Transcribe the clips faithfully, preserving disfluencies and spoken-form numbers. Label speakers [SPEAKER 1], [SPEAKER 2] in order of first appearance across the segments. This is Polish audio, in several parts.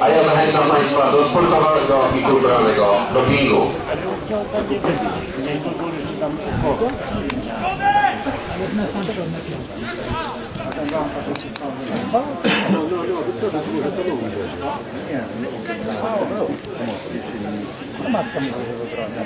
[SPEAKER 1] A ja zachęcam Państwa do sportowego i kulturalnego dopingu.
[SPEAKER 2] Matka mi się wybrała,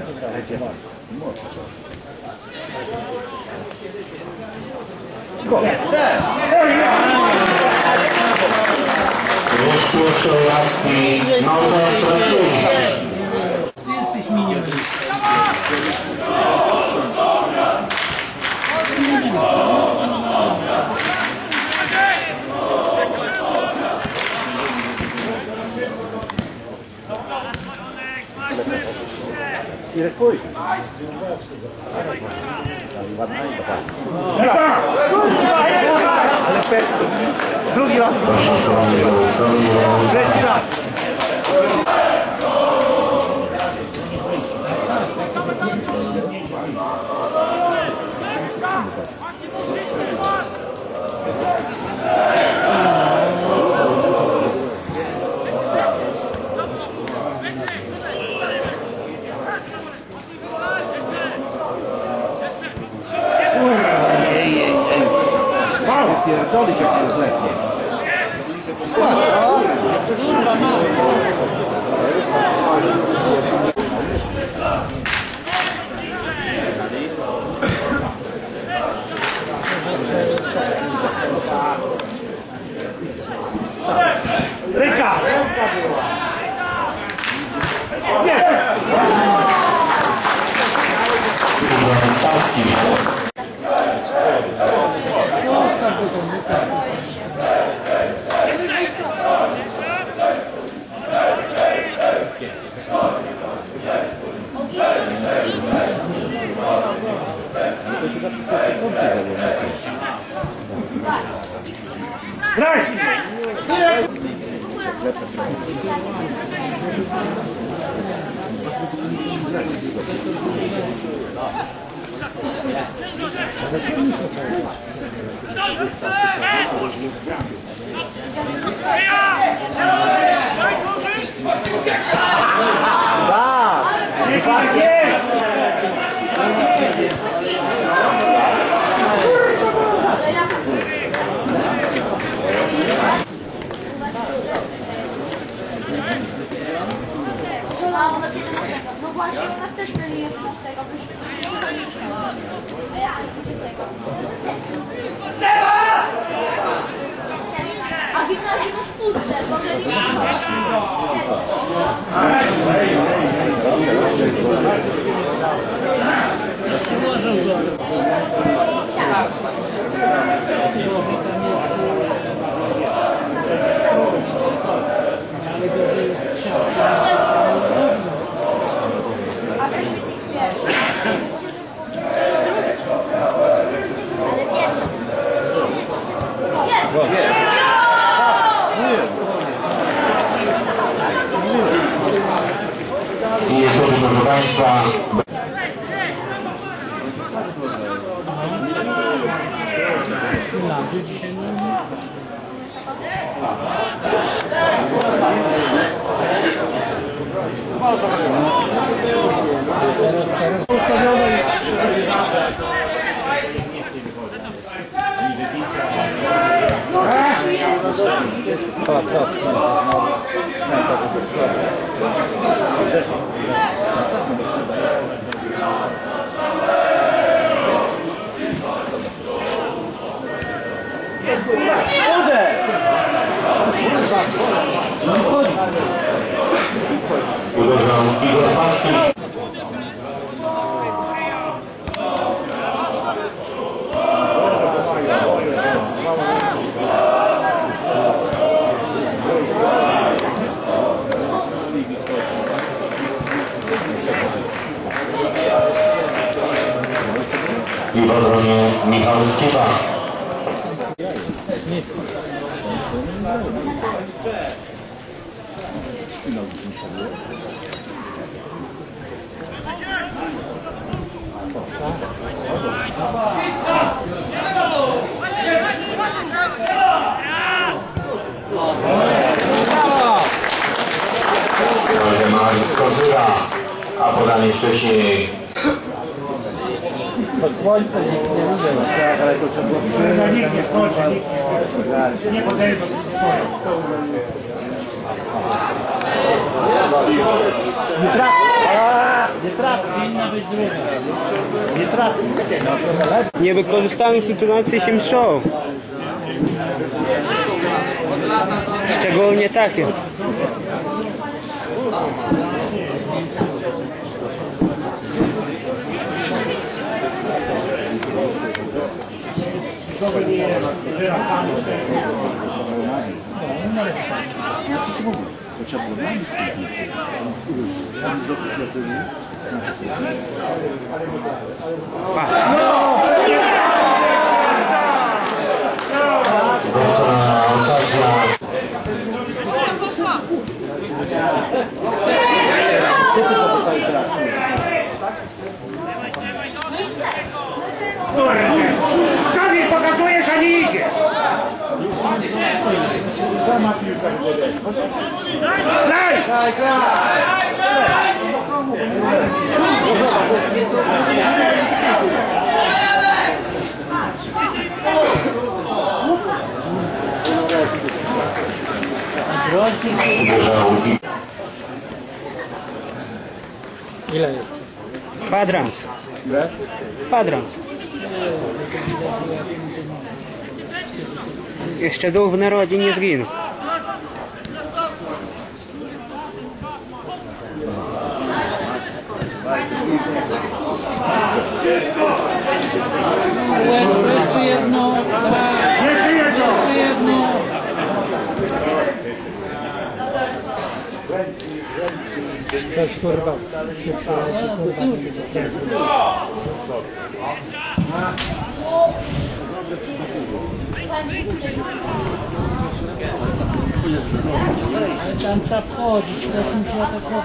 [SPEAKER 1] Jeszcze latki nowe pracują.
[SPEAKER 2] Ty jesteś miniony.
[SPEAKER 3] Ile twój? Ale drugi raz. Trzeci raz. Pierdolić jak się zlepnie. Ręka! Nie! Graj!
[SPEAKER 4] A u nas jedenastego. No właśnie, u nas też byli jedenastego. A ja dwudziestego. A gimnazjum już puste, w ogóle nie
[SPEAKER 1] I jest to, proszę Państwa, uderzał Igor Paski. I w obronie Michał Kiwa.
[SPEAKER 2] Nic. Brawo!
[SPEAKER 1] a podanie wcześniej.
[SPEAKER 2] Pod słońce nic nie lubię.
[SPEAKER 3] Tak, ale to trzeba było przy... No, nikt nie skoczy, nikt nie, nie podaje do swoje. Nie trafi. Nie trafi.
[SPEAKER 2] Powinna być druga.
[SPEAKER 3] Nie trafi.
[SPEAKER 5] Nie wykorzystamy sytuacji się mszą. Szczególnie takie.
[SPEAKER 3] Kamil, pokazujesz, a nie idzie! Graj! Graj, graj!
[SPEAKER 2] Ile jest?
[SPEAKER 5] Kwadrans.
[SPEAKER 3] Ile?
[SPEAKER 5] Kwadrans. Jeszcze duch w narodzie nie zginął.
[SPEAKER 2] Jeszcze jedno.
[SPEAKER 3] Jeszcze jedno!
[SPEAKER 2] Jeszcze jedno. Coś kurwa. Się przeleci, kurwa. Ale tam trzeba wchodzić, teraz musi atakować.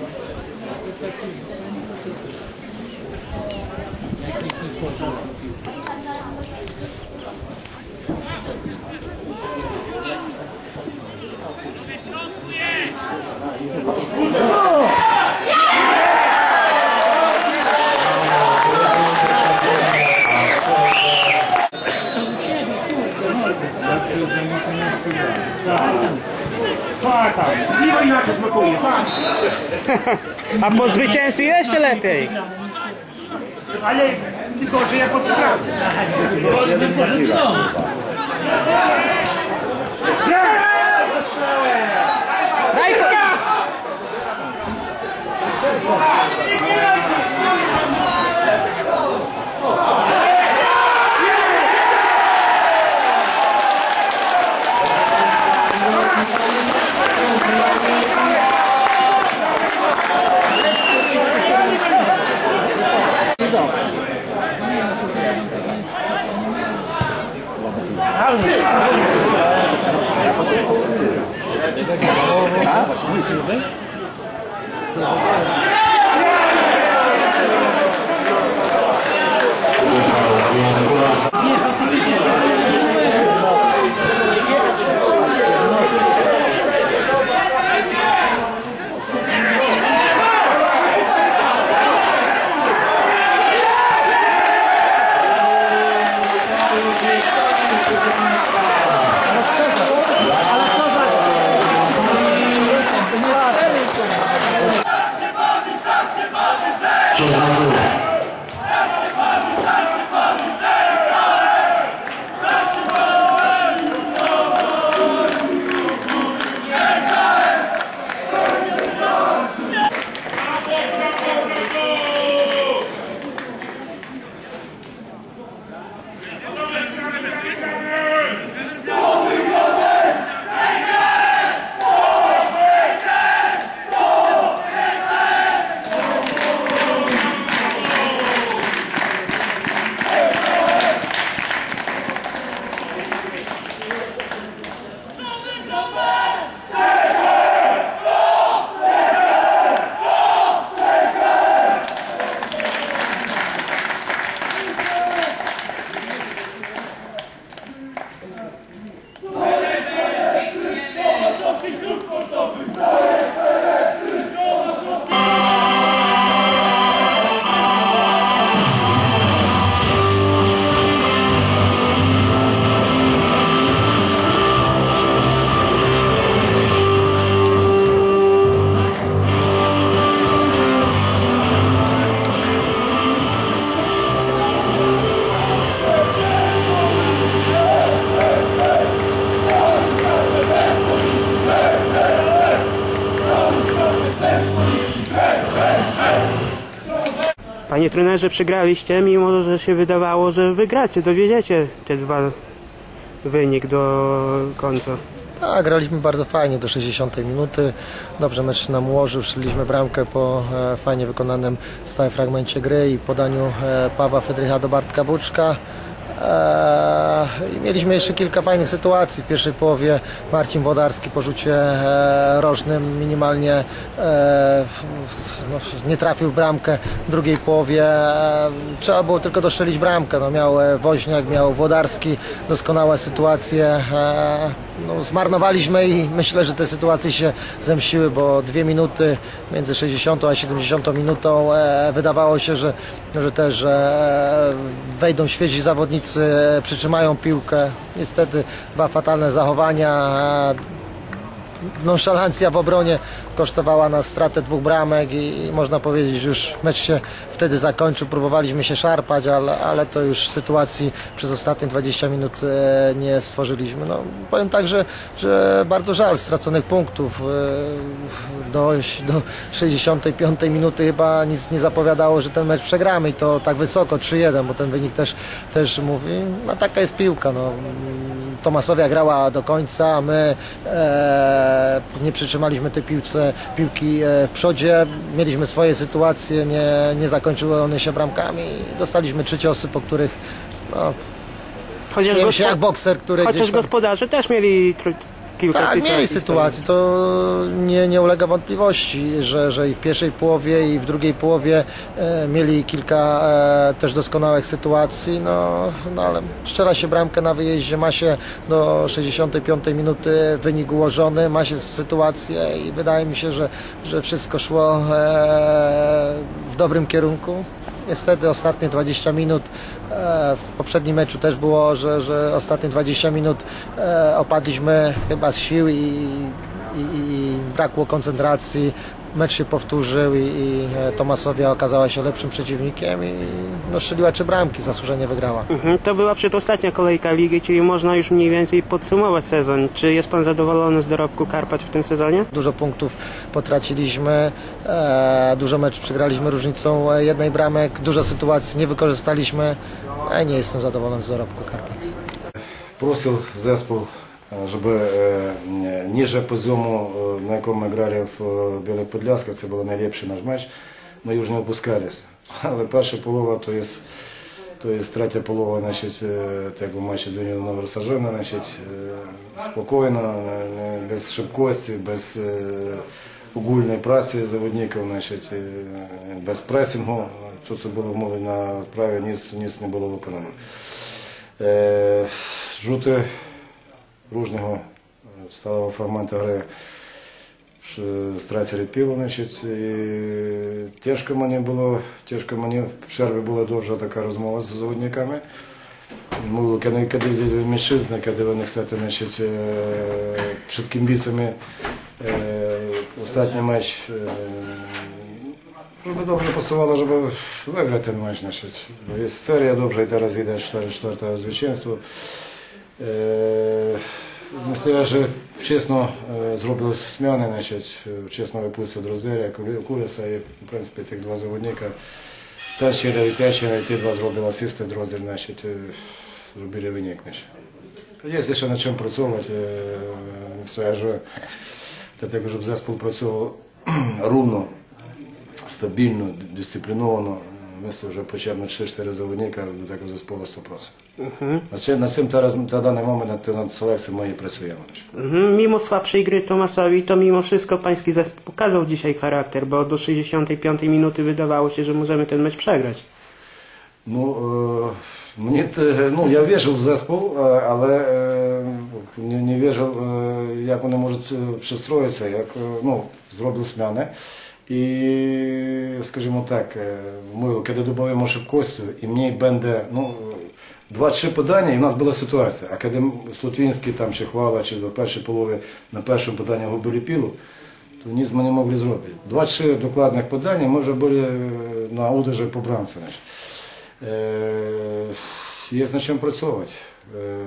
[SPEAKER 3] Pa tam, piwo inaczej smakuje, pa!
[SPEAKER 5] A po zwycięstwie jeszcze lepiej.
[SPEAKER 3] Ale tylko, że ja podskram.
[SPEAKER 5] Daj po... Panie trenerze, przegraliście, mimo że się wydawało, że wygracie, dowiedziecie te dwa wynik do końca.
[SPEAKER 6] Tak, graliśmy bardzo fajnie do sześćdziesiątej minuty. Dobrze mecz nam ułożył, strzeliliśmy bramkę po e, fajnie wykonanym stałym fragmencie gry i podaniu e, Pawła Fedrycha do Bartka Buczka. E, I mieliśmy jeszcze kilka fajnych sytuacji. W pierwszej połowie Marcin Włodarski po rzucie e, rożnym minimalnie e, no, nie trafił w bramkę. W drugiej połowie e, trzeba było tylko doszczelić bramkę. No, miał e, Woźniak, miał Włodarski, doskonałe sytuacje. E, no, zmarnowaliśmy i myślę, że te sytuacje się zemściły, bo dwie minuty między sześćdziesiątą a siedemdziesiątą minutą e, wydawało się, że, że też e, wejdą świeżi zawodnicy, e, przytrzymają piłkę. Niestety dwa fatalne zachowania. E, Nonszalancja w obronie kosztowała nas stratę dwóch bramek i, i można powiedzieć, że już mecz się wtedy zakończył. Próbowaliśmy się szarpać, ale, ale to już sytuacji przez ostatnie dwadzieścia minut e, nie stworzyliśmy. No, powiem tak, że, że bardzo żal straconych punktów. E, do, do sześćdziesiątej piątej minuty chyba nic nie zapowiadało, że ten mecz przegramy i to tak wysoko, trzy jeden, bo ten wynik też, też mówi, no taka jest piłka. No. Tomasowia grała do końca, a my e, nie przytrzymaliśmy tej piłce, piłki e, w przodzie, mieliśmy swoje sytuacje, nie, nie zakończyły one się bramkami i dostaliśmy trzy ciosy, po których no,
[SPEAKER 5] Chociaż,
[SPEAKER 6] czułem
[SPEAKER 5] gospo-
[SPEAKER 6] się jak bokser, który
[SPEAKER 5] chociaż
[SPEAKER 6] gdzieś tam...
[SPEAKER 5] gospodarze też mieli tr- kilka
[SPEAKER 6] Tak,
[SPEAKER 5] sytuacji.
[SPEAKER 6] mieli sytuacji, to nie, nie ulega wątpliwości, że, że i w pierwszej połowie i w drugiej połowie e, mieli kilka e, też doskonałych sytuacji, no, no ale strzela się bramkę na wyjeździe, ma się do sześćdziesiątej piątej minuty wynik ułożony, ma się sytuację i wydaje mi się, że, że wszystko szło e, w dobrym kierunku. Niestety ostatnie dwadzieścia minut, e, w poprzednim meczu też było, że, że ostatnie dwadzieścia minut e, opadliśmy chyba z sił i, i, i brakło koncentracji. Mecz się powtórzył i, i Tomasowia okazała się lepszym przeciwnikiem i no, strzeliła trzy bramki, zasłużenie wygrała.
[SPEAKER 5] Mhm, to była przedostatnia kolejka ligi, czyli można już mniej więcej podsumować sezon. Czy jest pan zadowolony z dorobku Karpat w tym sezonie?
[SPEAKER 6] Dużo punktów potraciliśmy, e, dużo mecz przegraliśmy różnicą jednej bramek, dużo sytuacji nie wykorzystaliśmy, a nie jestem zadowolony z dorobku Karpat.
[SPEAKER 7] Просив зespół, żeby ниже позиому, на якому ми грали в Білих Подлясках, це був найліпший наш матч, ми już не опускалися. Але перша полова, то є, то є третя полова, значить, tego матчу з Вінію Новосаджена, значить, спокійно, без шибкості, без ogólnej pracy zawodników, значить, bez pressingu, co co było mówione na prawie, nic, nic nie było wykonane. Rzuty różnego stałego fragmentu gry stracili piłę, значить, i ciężko mnie było, ciężko mnie w przerwie była duża taka rozmowa z zawodnikami. Mówił, kiedy, kiedy здесь mężczyzna, kiedy oni chcą, значить, przed kibicami ostatni mecz, żeby dobrze pasowało, żeby wygrać ten mecz. Значить. Jest seria dobrze i teraz idzie czwarte zwycięstwo. Myślę, że wczesno zrobił zmiany, значить, wczesno wypuścił Drozdera, Kulesa i w принципі tych dwa zawodnika. Ten się i ten się i te dwa zrobił asystę Drozder, значить, zrobili wynik. Jest jeszcze nad czym pracować. Myślę, że dlatego, żeby zespół pracował równo, stabilno, dyscyplinowano, myślę, że potrzebne trzy cztery zawodnika do tego zespołu sto procent. Mhm. Nad tym teraz, na dany moment, nad, nad selekcją my pracujemy.
[SPEAKER 5] Mhm. Mimo słabszej gry Tomasowi, to mimo wszystko pański zespół pokazał dzisiaj charakter, bo do sześćdziesiątej piątej minuty wydawało się, że możemy ten mecz przegrać.
[SPEAKER 7] No, e, mnie te, no, ja wierzył w zespół, ale e, nie, nie wierzył, e, jak on może przestroić się, jak no, zrobił zmianę. I, скажімо так, mówił, kiedy dodaємо szybkości i mniej będę, no, dwa trzy podania i u nas była sytuacja, a kiedy Slutwiński tam czy Chwała, czy do pierwszej połowy na pierwszym podaniu gubili piłu, to nic my nie mogli zrobić. dwa trzy dokładnych podania, my już byli na uderze po bramce. Jest nad czym pracować.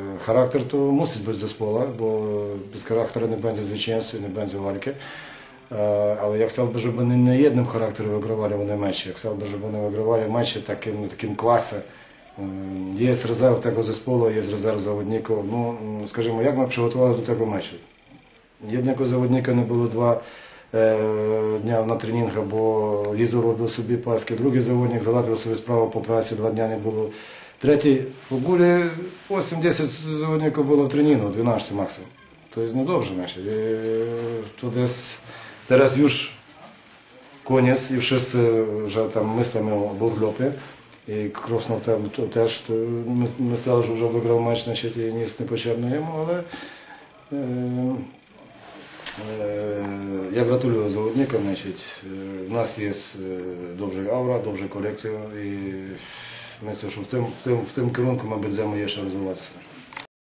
[SPEAKER 7] Charakter to musi być zespołu, bo bez charakteru nie będzie zwycięstwa, nie będzie walki. Е, Але я хотів би, щоб вони не єдним характером вигравали вони матчі. Я хотів би, щоб вони вигравали матчі таким, таким класом. Є резерв того зесполу, є резерв заводників. Ну, скажімо, як ми підготувалися до того матчу? Єдного заводника не було два е, дня на тренінгах, бо Ліза робив собі паски. Другий заводник залатив собі справу по праці, два дня не було. Третій, в Гулі вісім-десять заводників було в тренінгу, дванадцять максимум. Тобто не довше наші. То десь teraz już koniec i wszyscy, że tam myślimy o Burglopie i Krosno tam to też to myślał, że już wygrał mecz na świecie i nic nie potrzebne jemu, ale e, e, ja gratuluję zawodnikom, значит, u nas jest dobrze aura, dobrze kolekcja i myślę, że w tym, w tym, w tym kierunku my będziemy jeszcze rozwijać się.